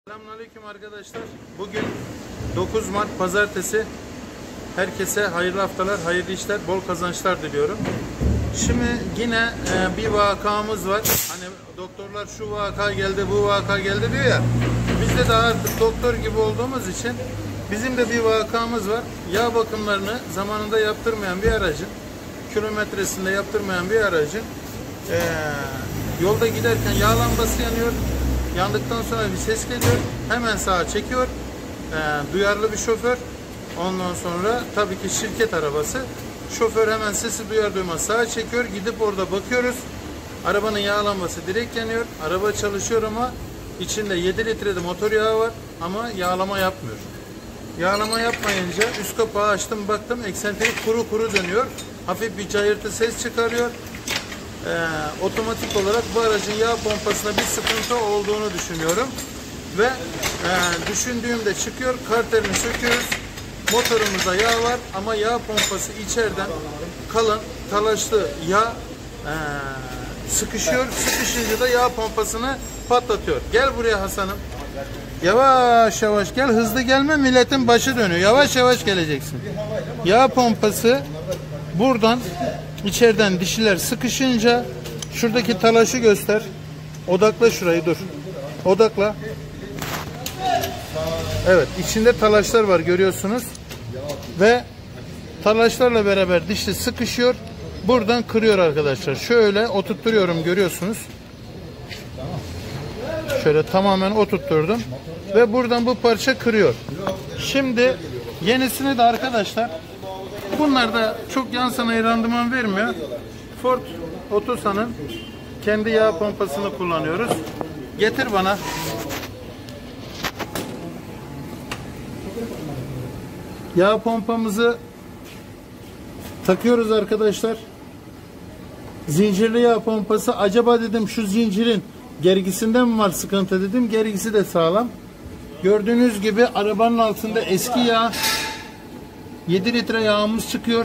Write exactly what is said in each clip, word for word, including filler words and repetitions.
Selamünaleyküm arkadaşlar. Bugün dokuz Mart Pazartesi. Herkese hayırlı haftalar, hayırlı işler, bol kazançlar diliyorum. Şimdi yine e, bir vakamız var. Hani doktorlar şu vaka geldi, bu vaka geldi diyor ya. Biz de daha artık doktor gibi olduğumuz için bizim de bir vakamız var. Yağ bakımlarını zamanında yaptırmayan bir aracın, kilometresinde yaptırmayan bir aracın e, yolda giderken yağ lambası yanıyor. Yandıktan sonra bir ses geliyor. Hemen sağa çekiyor. E, duyarlı bir şoför. Ondan sonra tabii ki şirket arabası. Şoför hemen sesi duyar duymaz sağa çekiyor. Gidip orada bakıyoruz. Arabanın yağ lambası direkt yanıyor. Araba çalışıyor ama içinde yedi litre de motor yağı var. Ama yağlama yapmıyor. Yağlama yapmayınca üst kapağı açtım baktım. Eksentrik kuru kuru dönüyor. Hafif bir cayırtı ses çıkarıyor. Ee, otomatik olarak bu aracın yağ pompasında bir sıkıntı olduğunu düşünüyorum ve e, düşündüğümde çıkıyor, karterini söküyoruz. Motorumuzda yağ var ama yağ pompası içeriden kalın talaşlı yağ e, sıkışıyor. Sıkışınca da yağ pompasını patlatıyor. Gel buraya Hasan'ım. Yavaş yavaş gel, hızlı gelme, milletin başı dönüyor. Yavaş yavaş geleceksin. Yağ pompası buradan içeriden dişiler sıkışınca şuradaki talaşı göster. Odakla şurayı, dur. Odakla. Evet, içinde talaşlar var görüyorsunuz. Ve talaşlarla beraber dişli sıkışıyor. Buradan kırıyor arkadaşlar. Şöyle oturtturuyorum görüyorsunuz. Şöyle tamamen oturtturdum. Ve buradan bu parça kırıyor. Şimdi yenisini de arkadaşlar, bunlar da çok yan sanayi randıman vermiyor. Ford Otosan'ın kendi yağ pompasını kullanıyoruz. Getir bana. Yağ pompamızı takıyoruz arkadaşlar. Zincirli yağ pompası. Acaba dedim şu zincirin gergisinden mi var sıkıntı dedim. Gergisi de sağlam. Gördüğünüz gibi arabanın altında eski yağ. yedi litre yağımız çıkıyor.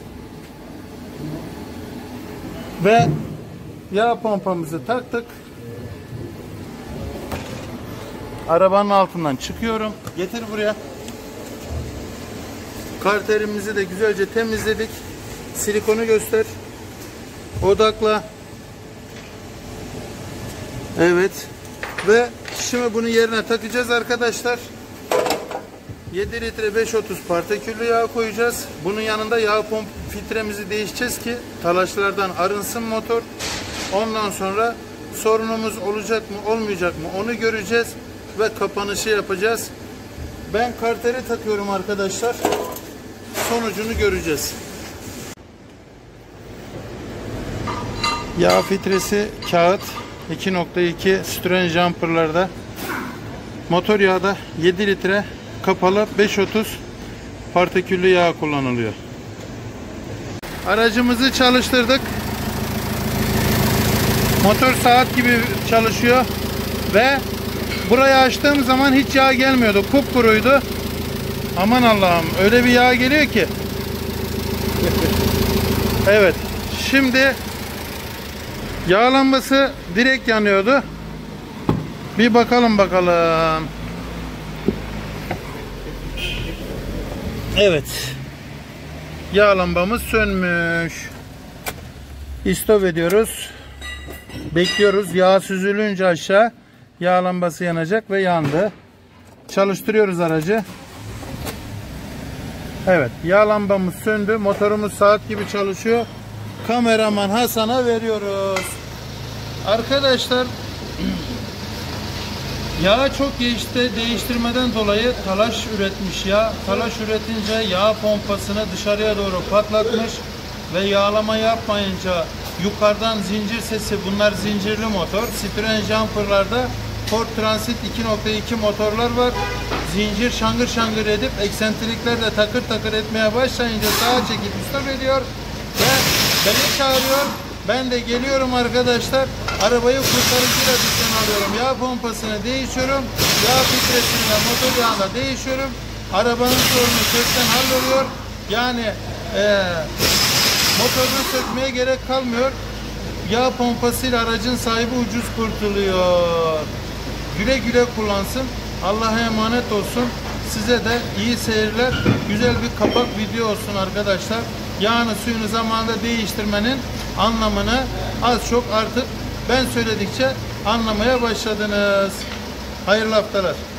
Ve yağ pompamızı taktık. Arabanın altından çıkıyorum. Getir buraya. Karterimizi de güzelce temizledik. Silikonu göster. Odakla. Evet. Ve şimdi bunu yerine takacağız arkadaşlar. yedi litre beş otuz partiküllü yağ koyacağız. Bunun yanında yağ pomp filtremizi değişeceğiz ki talaşlardan arınsın motor. Ondan sonra sorunumuz olacak mı olmayacak mı onu göreceğiz ve kapanışı yapacağız. Ben karteri takıyorum arkadaşlar. Sonucunu göreceğiz. Yağ filtresi kağıt iki nokta iki Citroen jumperlarda. Motor yağda yedi litre kapalı beş otuz partiküllü yağ kullanılıyor. Aracımızı çalıştırdık. Motor saat gibi çalışıyor ve burayı açtığım zaman hiç yağ gelmiyordu. Kupkuruydu. Aman Allah'ım, öyle bir yağ geliyor ki. Evet. Şimdi yağ lambası direkt yanıyordu. Bir bakalım bakalım. Evet. Yağ lambamız sönmüş. İstop ediyoruz. Bekliyoruz. Yağ süzülünce aşağı yağ lambası yanacak ve yandı. Çalıştırıyoruz aracı. Evet. Yağ lambamız söndü. Motorumuz saat gibi çalışıyor. Kameraman Hasan'a veriyoruz. Arkadaşlar yağı çok değişti, değiştirmeden dolayı talaş üretmiş yağ. Talaş üretince yağ pompasını dışarıya doğru patlatmış ve yağlama yapmayınca yukarıdan zincir sesi, bunlar zincirli motor. Citroen jumperlarda Ford Transit iki nokta iki motorlar var. Zincir şangır şangır edip eksentrikler de takır takır etmeye başlayınca sağa çekip stop ediyor ve beni çağırıyor. Ben de geliyorum arkadaşlar. Arabayı kurtarıcıyla dışarı alıyorum. Yağ pompasını değişiyorum. Yağ filtresini ve motor yağını değişiyorum. Arabanın sorunu kökten halloluyor. Yani e, motorunu sökmeye gerek kalmıyor. Yağ pompasıyla aracın sahibi ucuz kurtuluyor. Güle güle kullansın. Allah'a emanet olsun. Size de iyi seyirler. Güzel bir kapak video olsun arkadaşlar. Yağını suyunu zamanında değiştirmenin anlamını az çok artık ben söyledikçe anlamaya başladınız. Hayırlı haftalar.